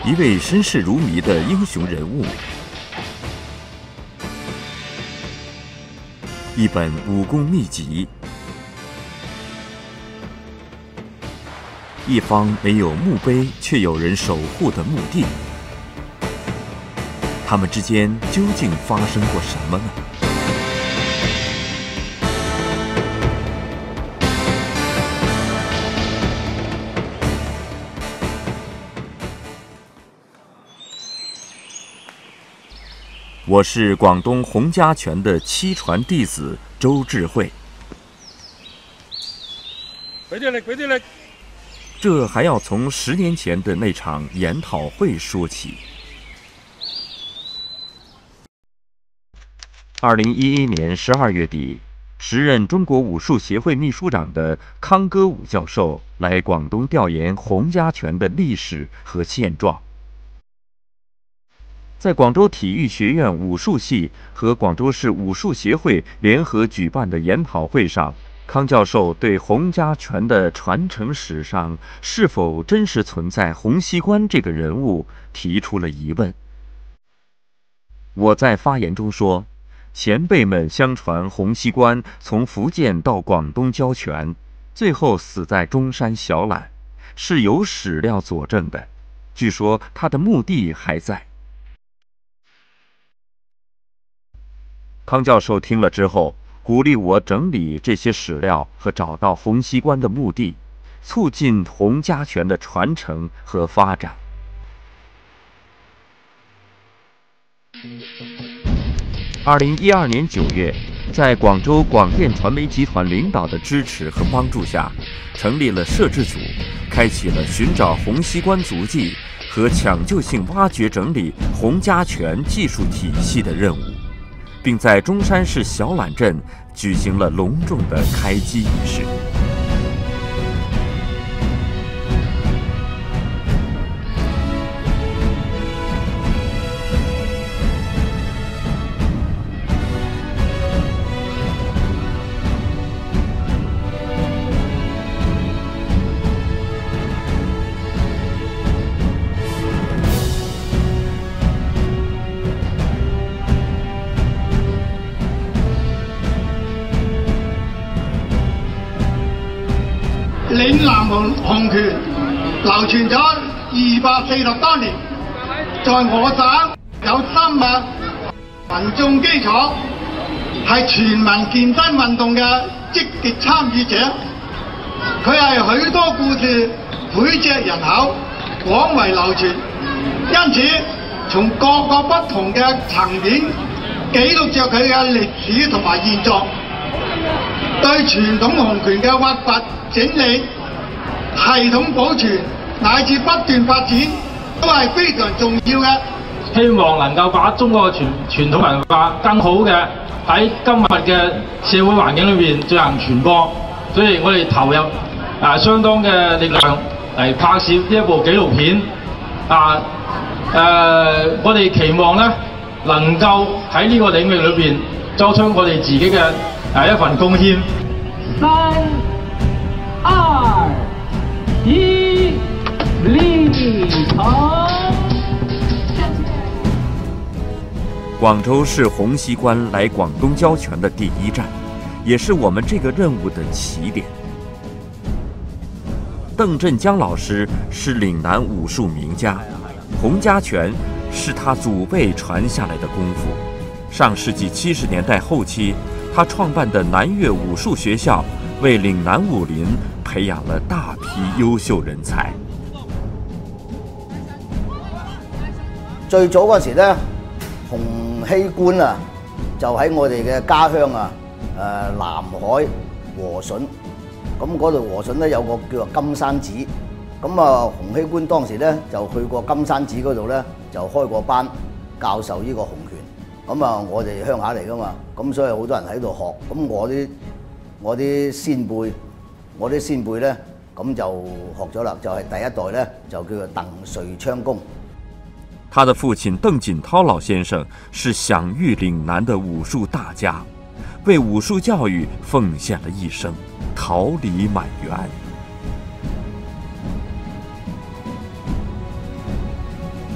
一位身世如谜的英雄人物，一本武功秘籍，一方没有墓碑却有人守护的墓地，他们之间究竟发生过什么呢？我是广东洪家拳的7传弟子周智慧。 俾啲力，俾啲力。 这还要从10年前的那场研讨会说起。2011年12月底，时任中国武术协会秘书长的康歌武教授来广东调研洪家拳的历史和现状。在广州体育学院武术系和广州市武术协会联合举办的研讨会上，康教授对洪家拳的传承史上是否真实存在洪熙官这个人物提出了疑问。我在发言中说，前辈们相传洪熙官从福建到广东教拳，最后死在中山小榄，是有史料佐证的。据说他的墓地还在。康教授听了之后，鼓励我整理这些史料和找到洪熙官的墓地，促进洪家拳的传承和发展。2012年9月，在广州广电传媒集团领导的支持和帮助下，成立了摄制组，开启了寻找洪熙官足迹和抢救性挖掘整理洪家拳技术体系的任务，并在中山市小榄镇举行了隆重的开机仪式。 嶺南洪拳流傳咗240多年，在我省有深厚民眾基礎，係全民健身運動嘅積極參與者。佢係許多故事膾炙人口，廣為流傳。因此，從各個不同嘅層面記錄着佢嘅歷史同埋現狀，對傳統洪拳嘅挖掘整理、系統保存乃至不斷發展，都係非常重要嘅。 希望能夠把中國嘅傳統文化更好嘅喺今日嘅社會環境裏邊進行傳播，所以我哋投入相當嘅力量嚟拍攝呢一部紀錄片。我哋期望咧能夠喺呢個領域裏邊作出我哋自己嘅一份貢獻。 3、2、1，立成。 广州是洪熙官来广东教拳的第一站，也是我们这个任务的起点。邓振江老师是岭南武术名家，洪家拳是他祖辈传下来的功夫。上世纪70年代后期，他创办的南粤武术学校为岭南武林培养了大批优秀人才。 最早嗰時咧，洪熙官啊，就喺我哋嘅家鄉啊，南海和順。咁嗰度和順咧有個叫做金山寺。咁啊，洪熙官當時咧就去過金山寺嗰度咧，就開過班教授呢個洪拳。咁啊，我哋鄉下嚟噶嘛，咁所以好多人喺度學。咁我啲先輩咧，咁就學咗啦，就係第一代咧，就叫做鄧瑞昌公。 他的父亲邓锦涛老先生是享誉岭南的武术大家，为武术教育奉献了一生，桃李满园。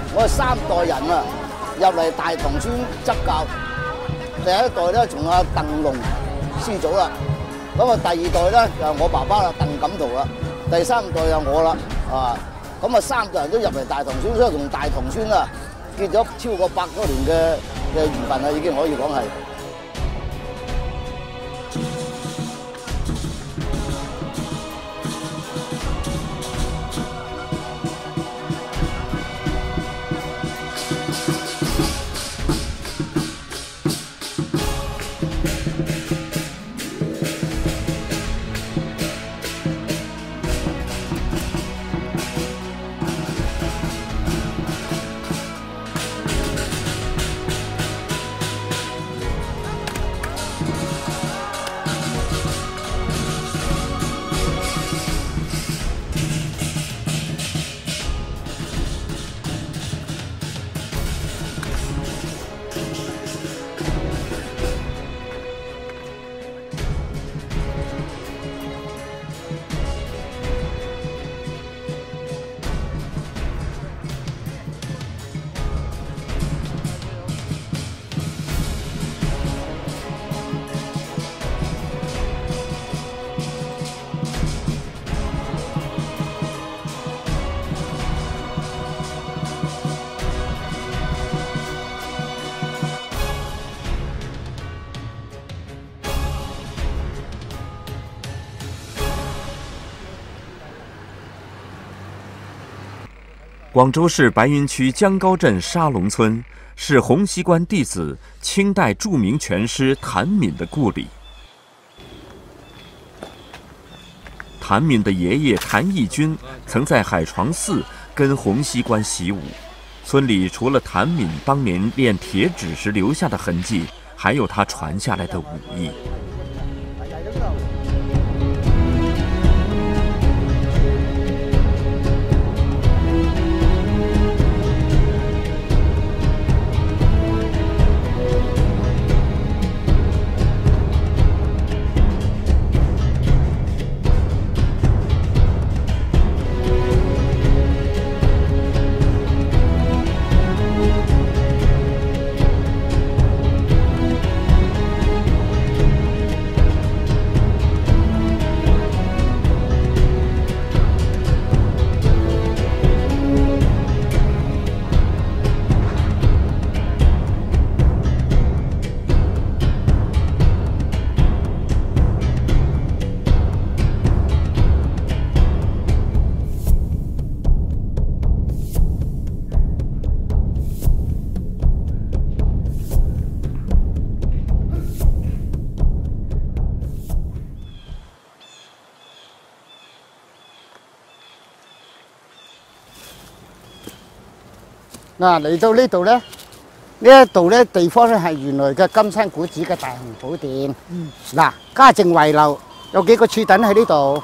我哋3代人啊入嚟大棠村執教，第一代咧從阿鄧龍師祖啦，咁啊第2代咧就我爸爸啦鄧錦圖啦，第3代就我啦，啊，咁啊3代人都入嚟大棠村，所以同大棠村啊結咗超過100多年嘅緣分啦，已經可以講係。 广州市白云区江高镇沙龙村是洪熙官弟子清代著名拳师谭敏的故里。谭敏的爷爷谭义军曾在海床寺跟洪熙官习武。村里除了谭敏当年练铁指时留下的痕迹，还有他传下来的武艺。 嗱，嚟到呢度咧，呢一度咧地方咧係原來嘅金山古寺嘅大雄寶殿。嗱，家政遺留有幾個柱墩喺呢度。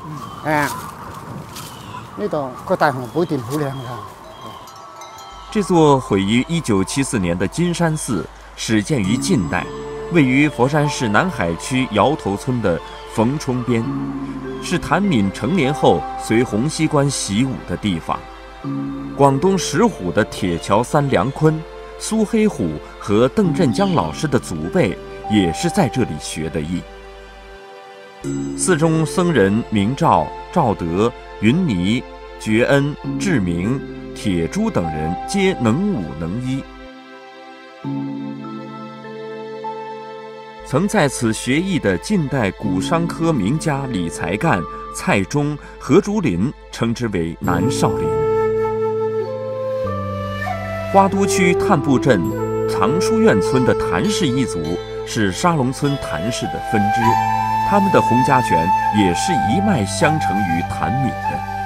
呢度個大雄寶殿好靚㗎。 这座毁于1974年的金山寺始建于晋代，位于佛山市南海区摇头村的冯冲边，是谭敏成年后随洪熙官习武的地方。广东石虎的铁桥三梁坤、苏黑虎和邓振江老师的祖辈也是在这里学的艺。寺中僧人明照、赵德、云泥、觉恩、志明、铁珠等人皆能武能医。曾在此学艺的晋代古商科名家李才干、蔡中、何竹林称之为南少林。花都区探步镇藏书院村的谭氏一族是沙龙村谭氏的分支，他们的洪家拳也是一脉相承于谭敏的。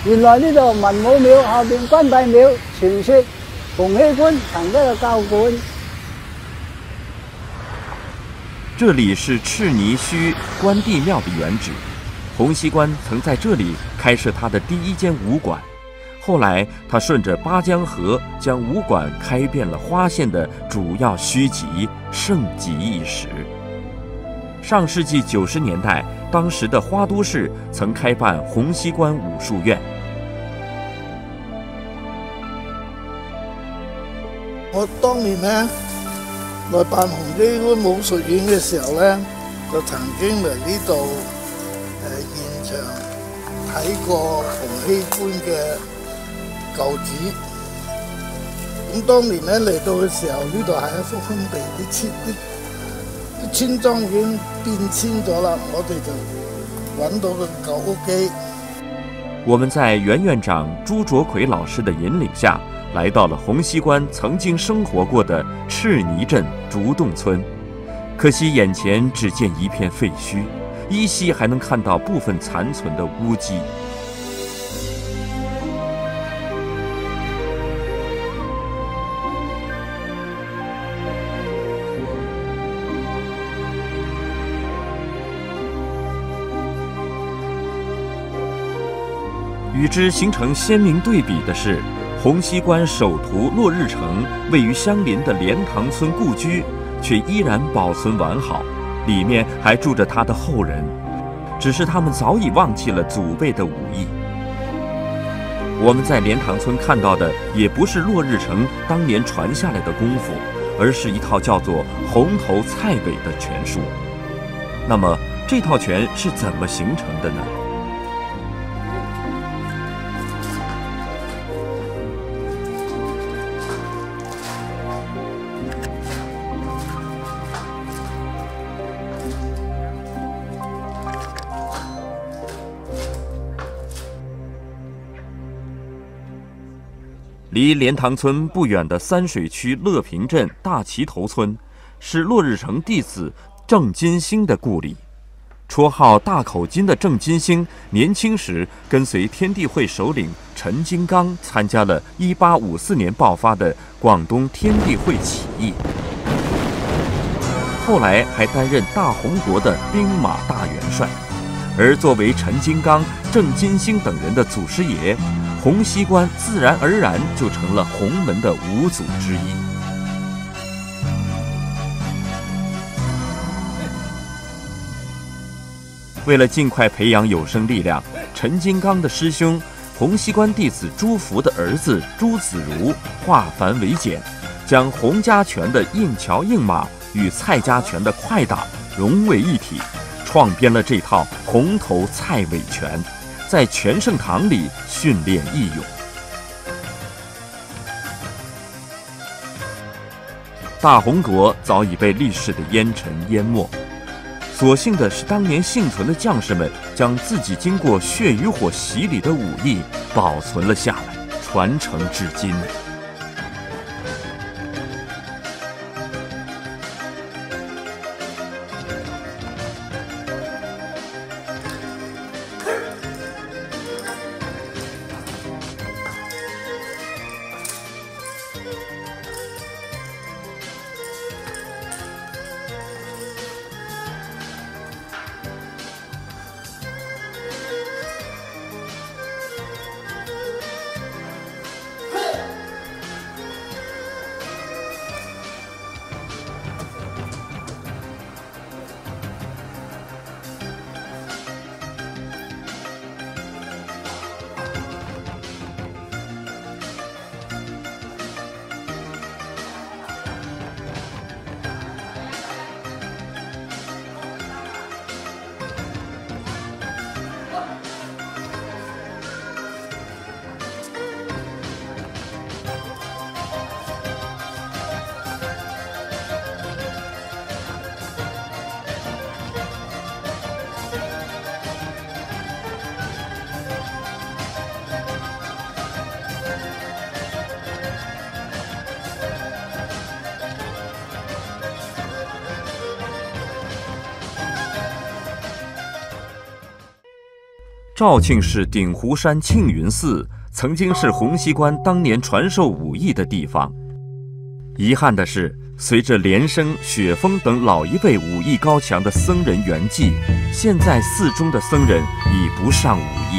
原來呢度文武廟下邊關帝廟，傳說洪熙官曾在度教館。 这里是赤泥墟关帝庙的原址，洪熙官曾在这里开设他的第一间武馆。后来，他顺着巴江河将武馆开遍了花县的主要墟集、盛极一时。上世纪90年代，当时的花都市曾开办洪熙官武术院。 我當年呢來辦洪熙官武術院嘅時候呢，就曾經嚟呢度現場睇過洪熙官嘅舊址。咁當年呢嚟到嘅時候，呢度係一幅空地，啲村莊已經變遷咗啦，我哋就揾到個舊屋基。 我们在原院长朱卓奎老师的引领下，来到了洪熙官曾经生活过的赤泥镇竹洞村。可惜眼前只见一片废墟，依稀还能看到部分残存的屋基。与之形成鲜明对比的是，洪熙官首徒落日城位于相邻的莲塘村故居，却依然保存完好，里面还住着他的后人，只是他们早已忘记了祖辈的武艺。我们在莲塘村看到的也不是落日城当年传下来的功夫，而是一套叫做红头菜尾的拳术。那么这套拳是怎么形成的呢？离莲塘村不远的三水区乐平镇大旗头村，是落日城弟子郑金星的故里。绰号大口金的郑金星，年轻时跟随天地会首领陈金刚参加了1854年爆发的广东天地会起义，后来还担任大红国的兵马大元帅。而作为陈金刚、郑金星等人的祖师爷，洪熙官自然而然就成了洪门的五祖之一。为了尽快培养有生力量，陈金刚的师兄洪熙官弟子朱福的儿子朱子如化繁为简，将洪家拳的硬桥硬马与蔡家拳的快打融为一体，创编了这套红头蔡尾拳，在拳圣堂里训练义勇。大红国早已被历史的烟尘淹没，所幸的是当年幸存的将士们将自己经过血与火洗礼的武艺保存了下来，传承至今。 肇庆市鼎湖山庆云寺曾经是洪熙官当年传授武艺的地方。遗憾的是，随着连生、雪峰等老一辈武艺高强的僧人圆寂，现在寺中的僧人已不尚武艺。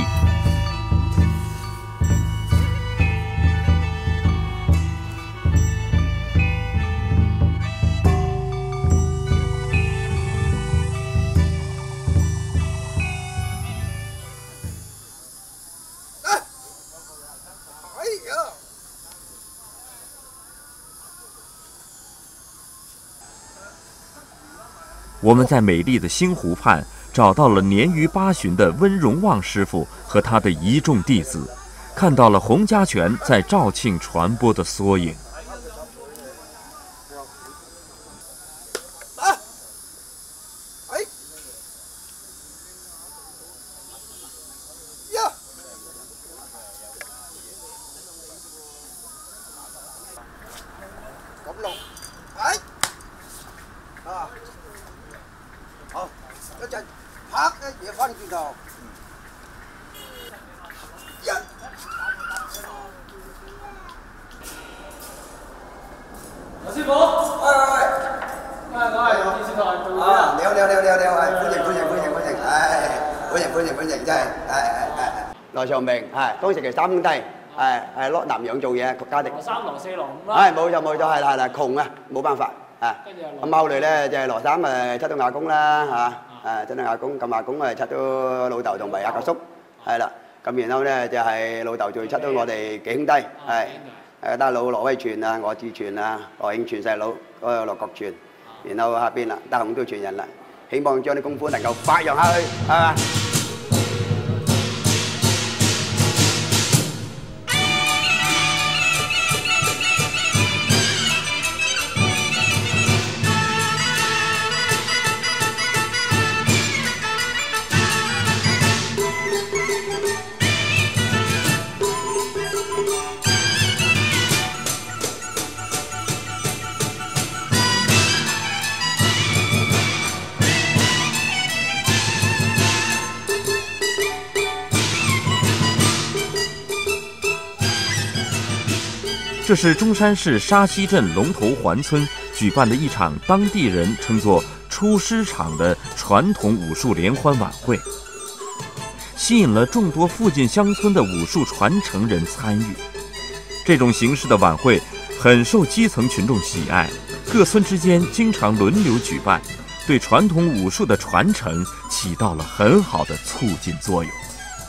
我们在美丽的星湖畔找到了年逾80的温荣旺师傅和他的一众弟子，看到了洪家拳在肇庆传播的缩影。 師傅，我係電視台做嘅。你好，歡迎，真係來長明當時其實3兄弟係落南洋做嘢，家庭。3郎4郎5啦。冇錯，係啦，窮啊，冇辦法咁後嚟咧就係羅三出到瓦工啦出到瓦工，咁瓦工出到老豆同埋阿舅叔，係啦。咁然後咧就係老豆再出到我哋幾兄弟大佬羅威全啊，我志全啊，羅慶全細佬，嗰個羅國全，然後下邊啦，大雄都傳人啦，希望將啲功夫能夠發揚下去，係嘛？ 这是中山市沙溪镇龙头环村举办的一场当地人称作“出师场”的传统武术联欢晚会，吸引了众多附近乡村的武术传承人参与。这种形式的晚会很受基层群众喜爱，各村之间经常轮流举办，对传统武术的传承起到了很好的促进作用。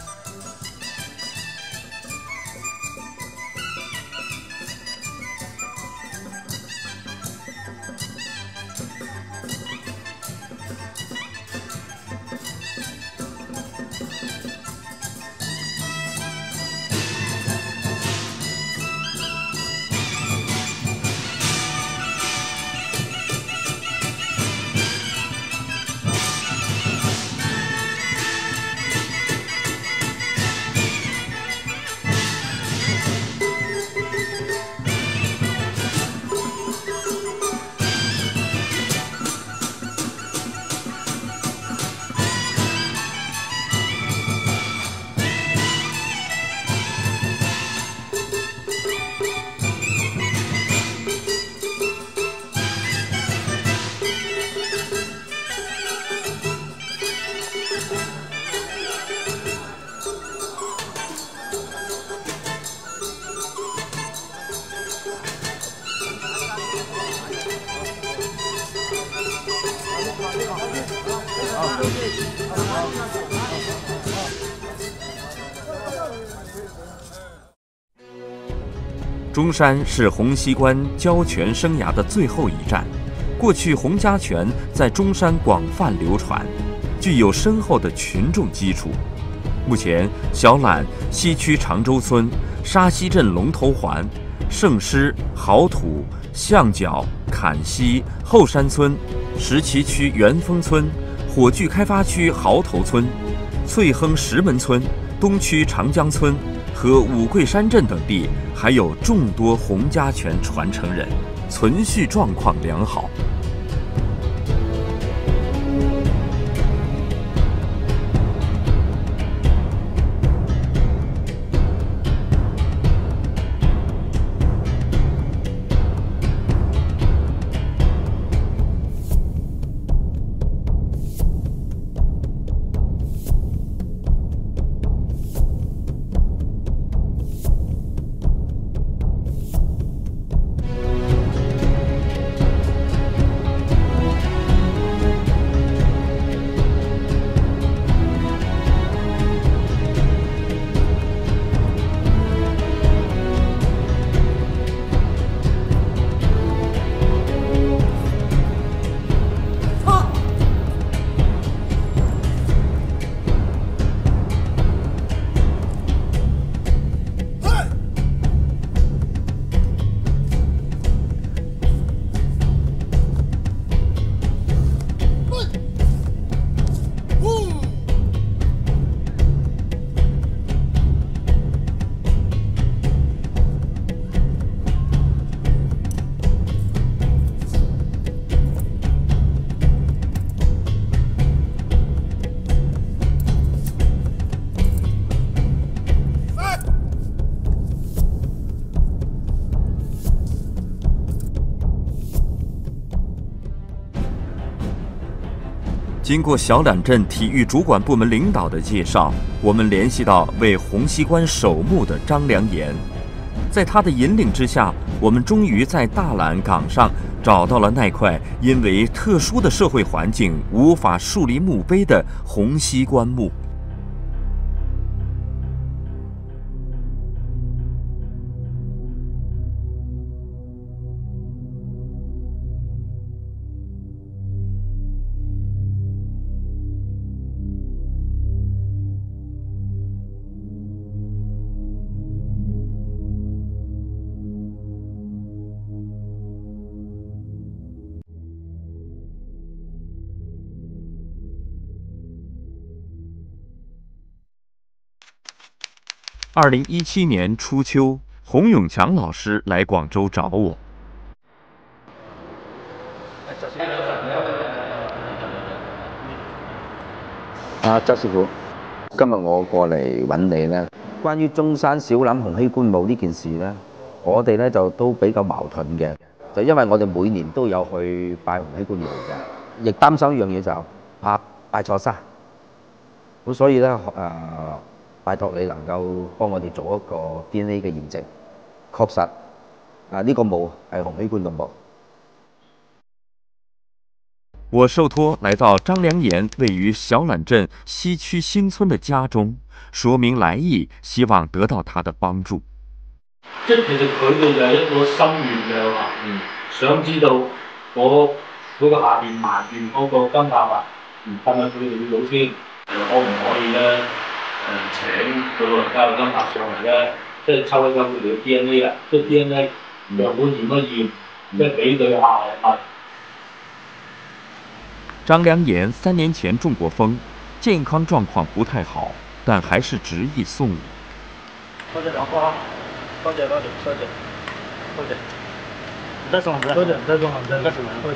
中山是洪熙官教拳生涯的最后一站。过去洪家拳在中山广泛流传，具有深厚的群众基础。目前，小榄西区常州村、沙溪镇龙头环、盛师、好土、象脚、坎西、后山村、石岐区元丰村、火炬开发区豪头村、翠亨石门村、东区长江村和五桂山镇等地，还有众多洪家拳传承人，存续状况良好。 经过小榄镇体育主管部门领导的介绍，我们联系到为洪熙官守墓的张良言。在他的引领之下，我们终于在大榄岗上找到了那块因为特殊的社会环境无法树立墓碑的洪熙官墓。2017年初秋，洪永强老师来广州找我。 周師傅，今日我過嚟揾你咧，關於中山小欖洪熙官墓呢件事咧，我哋咧就都比較矛盾嘅，就因為我哋每年都有去拜洪熙官墓嘅，亦擔心一樣嘢就怕拜錯山，咁所以咧拜託你能夠幫我哋做一個 DNA 嘅驗證，確實呢個墓係洪熙官嘅墓。 我受托来到张良言位于小榄镇西区新村的家中，说明來意，希望得到他的幫助。 即係其實佢哋就係一個心願嘅話，想知道我嗰個下邊埋住嗰個金甲啊，係咪佢哋嘅祖先？可唔可以咧？請個老人家嘅金甲上嚟咧，即係抽一抽佢哋嘅 DNA 啦，即係 DNA 樣本驗一驗，即係比對下係。 张良言3年前中过风，健康状况不太好，但还是执意送我。 多謝兩哥，多謝。唔得送唔得？多謝，多謝。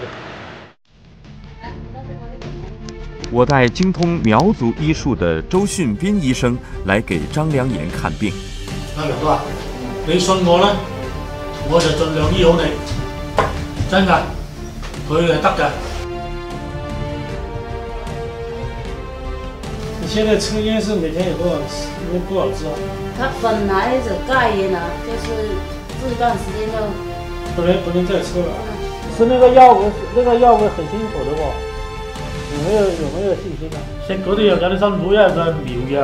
我帶精通苗族醫術的周訓斌醫生來給張良言看病。 阿良哥，你信我啦，我就盡量醫好你，真㗎，佢係得㗎。你現在抽煙是每天有多少支啊？ 他本來是戒煙啊，就是這段時間就不能再抽了。吃那個藥會很辛苦的喎。有沒有信心啊？食嗰啲藥有啲辛苦，因為佢係苗藥。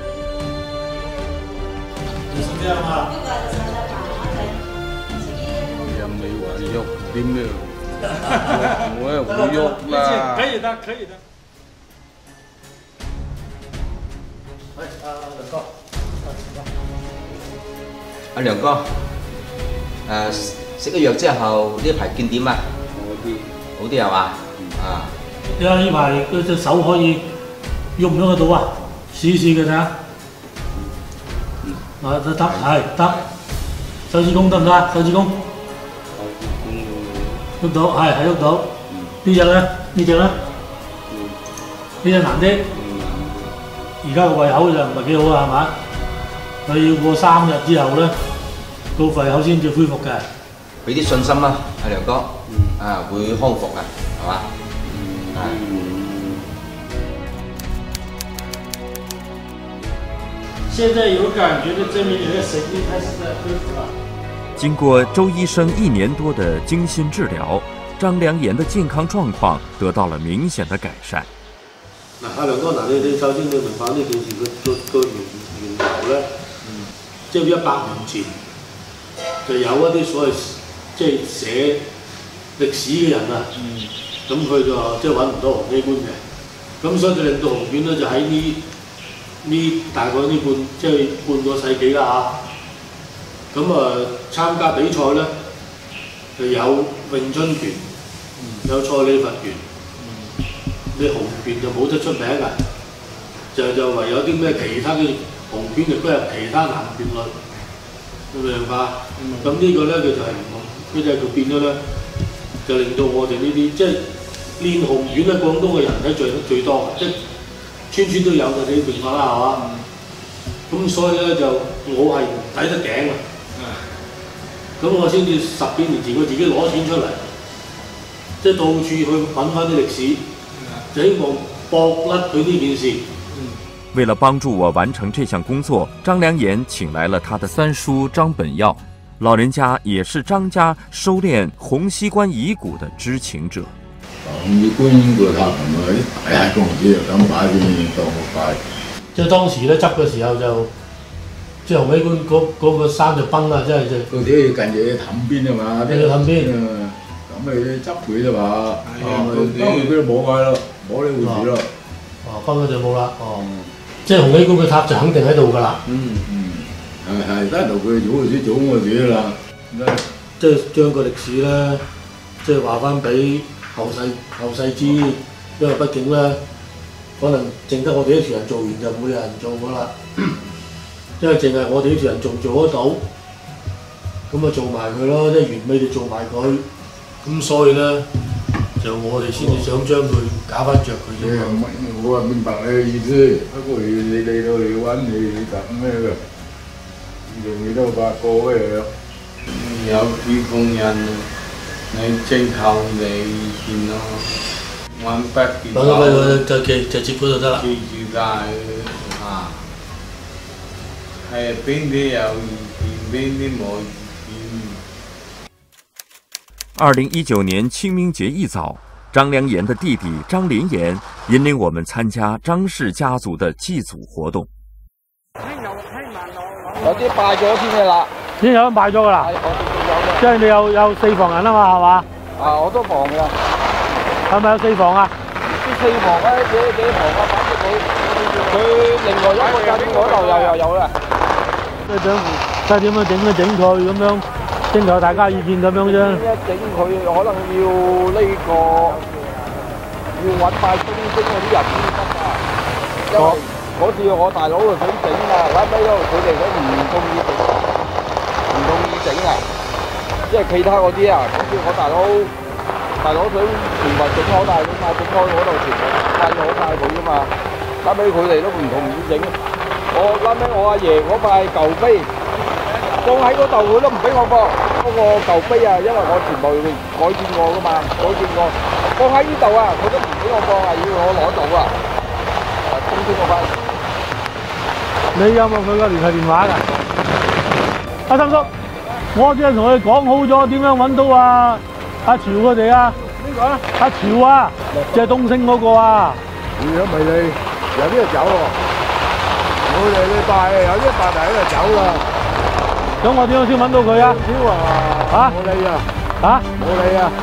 就是這樣啊。 又未話喐啲咩？我又會喐啦。 可以的，可以的。 阿良哥，食咗藥之後呢排見點啊？好啲係嘛？啊。 而家呢排佢隻手可以喐唔喐得到啊？試試嘅咋？得，係得。手指公得唔得？手指公喐到，係喐到。呢隻咧？呢隻咧？呢隻難啲。而家個胃口就唔係幾好啊，係嘛？佢要過3日之後咧，個胃口先至恢復嘅。 俾啲信心啦，阿良哥，會康復嘅，係嘛？ 現在有感覺就證明你的神經開始在恢復了。 經過周醫生1年多的精心治療，張良言的健康狀況得到了明顯的改善。 嗱，阿良哥，嗱，你首先你明白呢件事個源頭咧，即係100年前就有一啲所謂即係寫歷史嘅人啊，咁佢就即係揾唔到洪熙官嘅，咁所以就令到洪縣咧就喺呢大概呢半個世紀啦嚇，咁參加比賽咧就有詠春拳，有蔡李佛拳。你洪拳就冇得出名㗎，就唯有啲咩其他嘅洪拳就歸入其他南拳類，明唔明白？咁呢個咧佢就係唔同，佢就變咗咧，就令到我哋呢啲即係練洪拳咧，廣東嘅人睇最多嘅，即係村都有嘅，你明白啦係嘛？咁所以咧就我係抵得頸啊！咁我先至10幾年前我自己攞錢出嚟，即係到處去揾翻啲歷史。就希望駁甩佢呢件事。 为了帮助我完成这项工作，张良言请来了他的三叔张本耀，老人家也是张家收斂洪熙官遗骨的知情者。 洪熙官個塔同埋啲大公司就咁擺邊當個擺。 即係當時咧執嘅時候就，即係洪熙官嗰個山就崩啦，即係就。 嗰啲近嘢氹邊啊嘛， 啲氹邊。 咁咪執佢啫嘛，當佢都冇㗎咯，冇呢回事咯。 哦，崩咗就冇啦，哦。即係洪熙官嘅塔就肯定喺度㗎啦。 係得到佢早嗰時早嗰時啦。 即係將個歷史咧，即係話翻俾後世知，因為畢竟咧，可能淨得我哋呢團人做完就唔會有人做㗎啦。因為淨係我哋呢團人仲做得到，咁啊做埋佢咯，即係完美地做埋佢。咁所以咧，就我哋先至想將佢搞翻着佢啫。 我明白你嘅意思，不過你嚟到嚟揾你等咩㗎？你都發過嘅。 有啲工人，你正靠你意見咯。揾筆電話。 就接嗰度得啦。 記住晒啊！係邊啲有意見，邊啲冇意見。2019年清明节一早，张良言的弟弟张林言引领我们参加张氏家族的祭祖活動。 有啲拜咗先嘅啦， 已經有人拜咗㗎啦。即係你有4房人啊嘛，係嘛？ 啊，我都房嘅。 係咪有4房啊？ 啲4房啊，幾房啊？反正佢另外一個間嗰度又有啦。 即係點樣整佢咁樣，徵求大家意見咁樣啫。 整佢可能要呢個要揾拜東星嗰啲人先得㗎，因為嗰次我大佬就想整啊，後尾佢哋都唔同意整啊，即係其他嗰啲啊，咁叫我大佬想全部整好大佢嘛，整開嗰度全部拜好晒佢㗎嘛，後尾佢哋都唔同意整。後尾我阿爺嗰塊舊碑放喺嗰度，佢都唔俾我放。嗰個舊碑啊，因為我全部改建過㗎嘛，放喺呢度啊，佢都唔俾我放啊，要我攞到啊，東升嗰塊。 你有冇佢個聯繫電話㗎？阿三叔，我只係同佢講好咗點樣揾到阿潮佢哋啊。邊個啊？阿潮啊，即係東升嗰個啊。 如果唔係你，有啲就走喎。我哋你拜，有啲拜第一就走啦。 咁我點樣先揾到佢啊？ 少啊！嚇？冇理啊！ 嚇？ 冇理啊！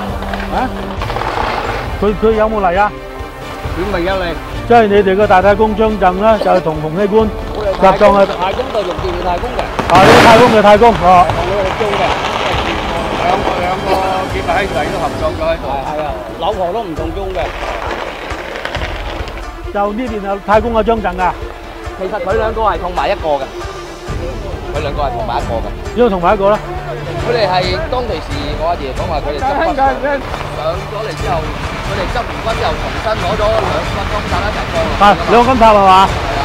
嚇？佢有冇嚟啊？ 點未有嚟？ 即係你哋個大太公張震咧，就係同洪熙官合葬啊！ 太公就用住你太公嘅。 啊，你太公嘅太公哦。 同佢合租嘅，兩個結拜兄弟都合作咗喺度。係啊，老婆都唔同宗嘅。 就呢邊有太公嘅張震㗎。 其實佢兩個係同埋一個嘅。佢兩個係同埋一個嘅。 點解同埋一個咧？ 佢哋係當其時，我阿爺講話佢哋執骨上咗嚟之後，佢哋執完骨之後重新攞咗2個金塔一齊放。 啊，2個金塔係嘛？ 係啊。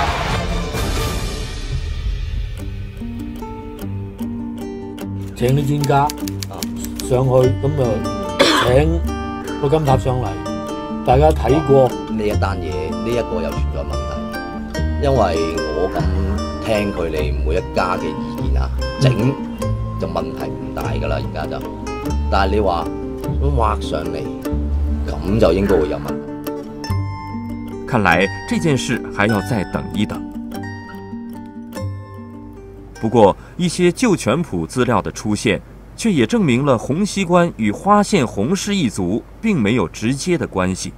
請啲專家上去，咁就請個金塔上嚟，大家睇過呢一單嘢，呢一個又存在問題，因為我咁聽佢哋每一家嘅意見啊，整就問題唔大㗎啦，而家就，但係你話畫上嚟，咁就應該會有問題。 看來這件事還要再等一等。不過，一些舊全譜資料的出現，卻也證明了洪熙官與花縣洪氏一族並沒有直接的關係。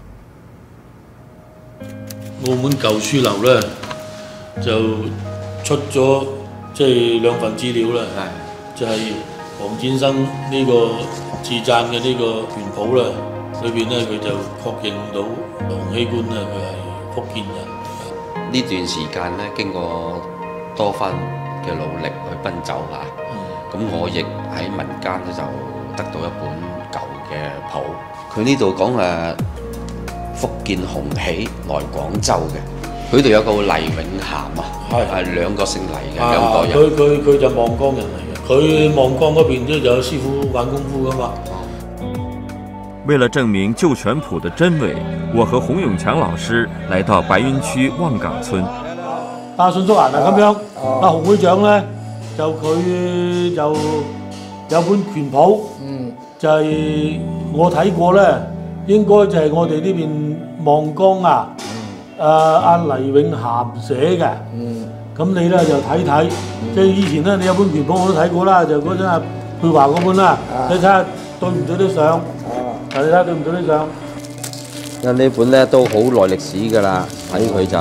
澳門舊書樓咧就出咗即係2份資料啦，就係黃展生呢個自贊嘅呢個原譜啦，裏邊咧佢就確認到洪熙官咧佢係福建人。 呢段時間咧經過多番嘅努力去奔走嚇，咁我亦喺民間咧就得到一本舊嘅譜。佢呢度講福建洪喜來廣州嘅，佢哋有個黎永涵啊，係2個姓黎嘅2個人。 佢就望江人嚟嘅，佢望江嗰邊都有師傅玩功夫噶嘛。 为了证明旧拳谱的真伪，我和洪永强老師來到白雲區旺港村。 信叔啊，嗱咁樣，洪會長咧就佢就有本拳譜，就係我睇過咧，應該就係我哋呢邊望江啊，阿黎永鹹寫嘅。咁你咧就睇睇，即係以前咧你有本拳譜我都睇過啦，就嗰陣阿佩華嗰本啦，你睇下對唔對得上？你睇下對唔對得上？ 因為呢本咧都好耐歷史㗎啦，睇佢就。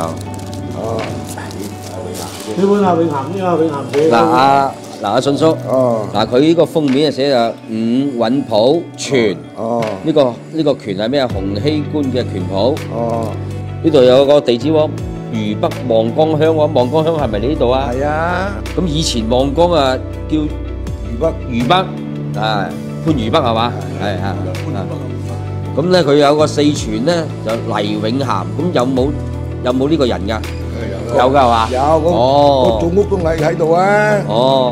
呢本阿永鹹寫。 阿信叔，佢呢個封面就寫就五韻譜全，呢個拳係咩啊？洪熙官嘅拳譜。呢度有個地址喎。渝北望江鄉喎，望江鄉係咪你呢度啊？係啊。咁以前望江啊叫渝北，番禺北係嘛？係啊。咁咧佢有個四傳咧就黎永鹹，咁有冇呢個人㗎？有㗎係嘛？有。個祖屋都喺度啊。哦。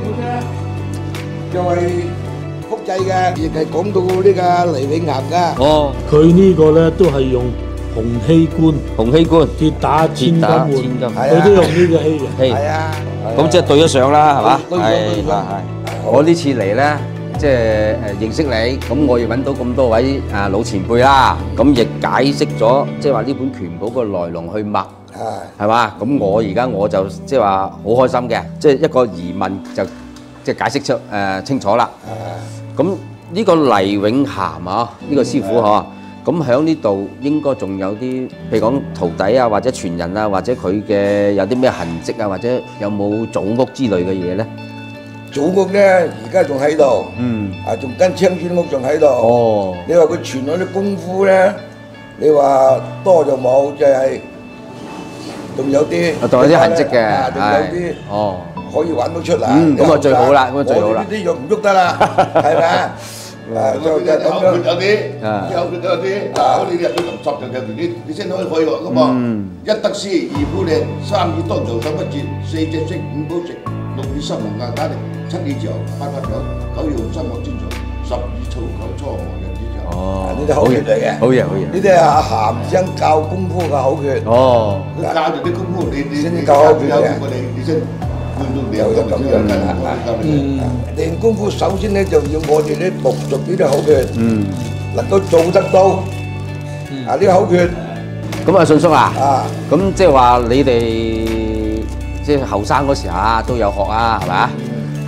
就係複製嘅，亦係講到呢個黎永鹹㗎。 哦。佢呢個咧都係用。洪熙官鐵打千金換，佢都用呢個稀嘅。 係啊，咁即係對得上啦，係嘛？係。我呢次嚟咧，即係認識你，咁我亦揾到咁多位老前輩啦，咁亦解釋咗即係話呢本拳譜個來龍去脈，係嘛？咁我就即係話好開心嘅，即係一個疑問就即係解釋出清楚啦。咁呢個黎永鹹啊，呢個師傅嗬。咁喺呢度應該仲有啲，譬如講徒弟啊，或者傳人啊，或者佢嘅有啲咩痕跡啊，或者有冇祖屋之類嘅嘢咧？ 祖屋咧，而家仲喺度，仲跟青磚屋仲喺度。哦，你話佢傳嗰啲功夫咧，你話多就冇，就係仲有啲， 仲有啲痕跡嘅， 仲有啲可以揾到出嚟。 咁啊最好啦，咁啊最好啦。 呢啲就唔喐得啦，係咪啊？就咁樣有啲，好似你入去咁作就你先可以落噶嘛。一得師，二夫靚，三語當頭手不絕，四隻色，五寶食，六語心龍硬打力，七語嚼，八拍手，九用心學專長，十語草求初學人之長。哦，呢啲口訣嚟嘅。好嘢，好嘢。呢啲係阿鹹生教功夫嘅口訣。哦，佢教住啲功夫，你先教口訣嘅。你先。有咁樣嘅練功夫，首先咧就要我哋咧讀熟呢啲口訣，能夠做得到呢個口訣。 咁啊，信叔啊，咁即係話你哋即係後生嗰時啊都有學啊，係咪啊？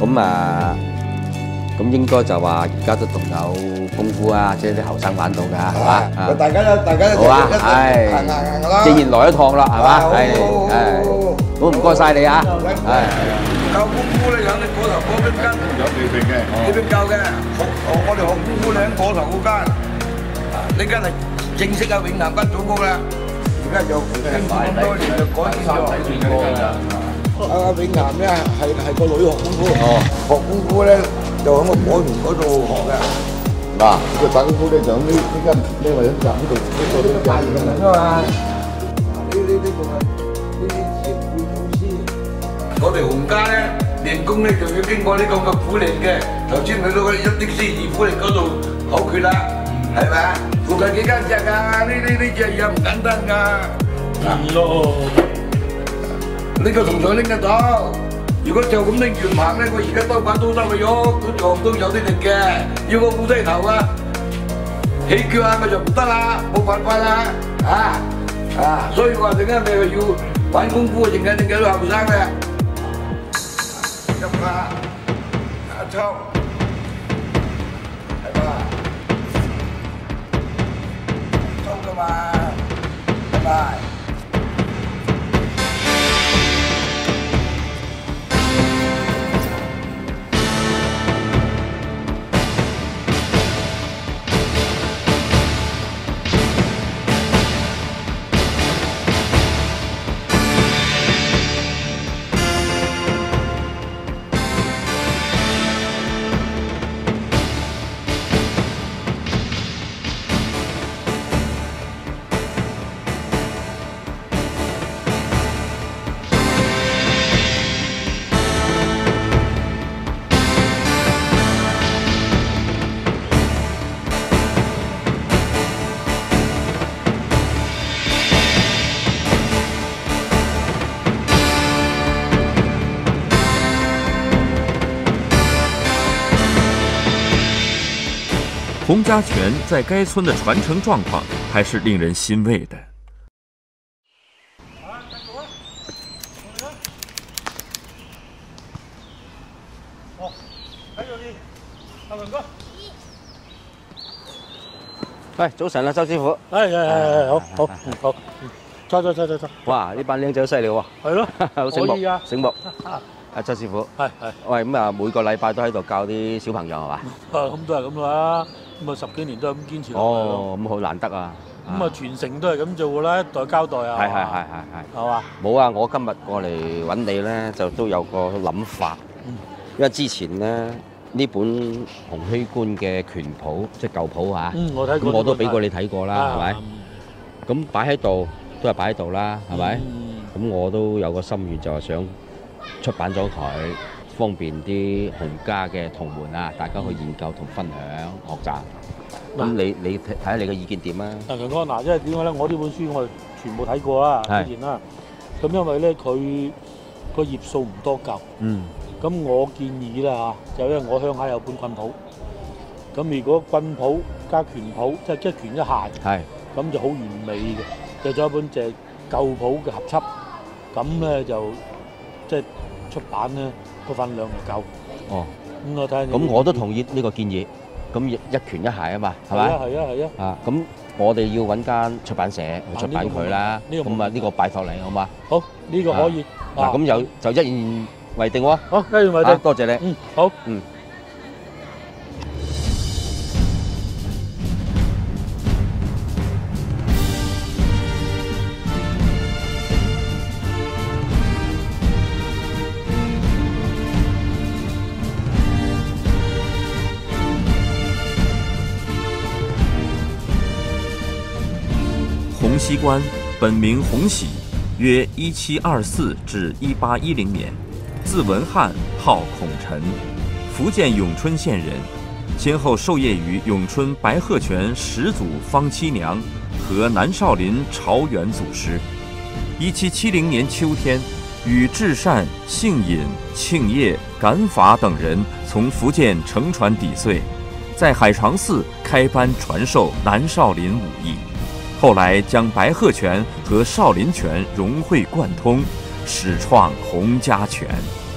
咁應該就話而家都仲有功夫啊，即係啲後生玩到㗎，係嘛？大家好啊，係，既然來一趟啦，係嘛？係。好唔該晒你啊！係教功夫咧，肯定嗰頭嗰邊間有地平嘅，呢邊教嘅。我哋學功夫咧喺嗰頭嗰間，呢間係正式嘅永鹹間祖屋啦。而家就經過咁多年就改建咗。阿永鹹咧係個女學功夫，學功夫咧就喺個果園嗰度學嘅。 嗱，佢打功夫咧就喺呢間呢個人站呢度呢個教咁樣啊嘛。呢個係。 我哋洪家咧練功咧就要經過呢個嘅苦練嘅，頭先去到嗰一的師二苦練嗰度口訣啦，係咪啊？附近幾間隻㗎？呢隻嘢唔簡單㗎。係咯，呢個同上拎得到。如果就咁拎住唔行咧，我而家兜把刀收佢喐，佢撞都有啲力嘅。要個烏雞頭啊，起腳啊，咪就唔得啦，冇辦法啦，所以話陣間你又要玩功夫，陣間都後生嘅。入啦，阿秋，係嘛？抽㗎嘛，拜拜。 洪家拳在该村的传承状况还是令人欣慰的。 哦，喺度啲，阿文哥。 喂，早晨啦，周師傅。 好，走。 哇！呢班僆仔好犀利喎。 係咯， 好醒目，醒目。 阿周師傅， 係。 喂，咁啊，每個禮拜都喺度教啲小朋友係嘛？ 咁都係咁啦，咁啊10幾年都係咁堅持落嚟咯。 哦，咁好難得啊！ 咁啊傳承都係咁做㗎啦，一代交代啊。 係。 係嘛？ 冇啊！我今日過嚟揾你咧，就都有個諗法。因為之前咧呢本洪熙官嘅拳譜，即係舊譜嚇。 我睇過。 咁我都俾過你睇過啦，係咪？咁擺喺度都係擺喺度啦，係咪？咁我都有個心願，就係想 出版咗佢，方便啲洪家嘅同門啊，大家去研究同分享學習。咁你睇下你嘅意見點啊？強哥， 嗱，因為點解咧？我呢本書我全部睇過啦，之前啦。咁因為咧佢個頁數唔多夠。咁我建議啦嚇，就因為我鄉下有本棍譜。咁如果棍譜加拳譜，即係一拳一械，咁就好完美嘅。就咗一本就係舊譜嘅合輯，咁咧就即係 出版咧個份量就夠。哦，咁我睇下。咁我都同意呢個建議。咁一拳一械啊嘛，係咪？係啊。啊，咁我哋要揾間出版社去出版佢啦。咁啊，呢個拜託你好嘛？好，呢個可以。嗱，咁就一言為定喎。好，一言為定。多謝你。好。 洪熙官本名洪喜，约1724至1810年，字文翰，号孔臣，福建永春县人，先后授业于永春白鹤泉始祖方七娘和南少林朝元祖师。1770年秋天，与智善、幸隐、庆业、感法等人从福建乘船抵穗，在海常寺开班传授南少林武艺。 后来将白鹤拳和少林拳融会贯通，始创洪家拳。